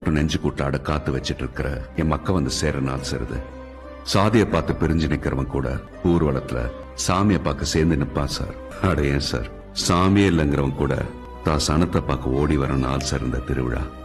நெஞ்சு கூட்டாட காத்து வச்சிட்டு இருக்கிற என் மக்க வந்து சேர நாள் சேருது. சாதியை பார்த்து பிரிஞ்சு நிக்கிறவன் கூட ஊர்வலத்துல சாமியை பார்க்க சேர்ந்து நிப்பான் சார். அட ஏன் சார், சாமியே இல்லைங்கிறவன் கூட தான் சனத்தை பார்க்க ஓடி வர நாள் சார் இந்த திருவிழா.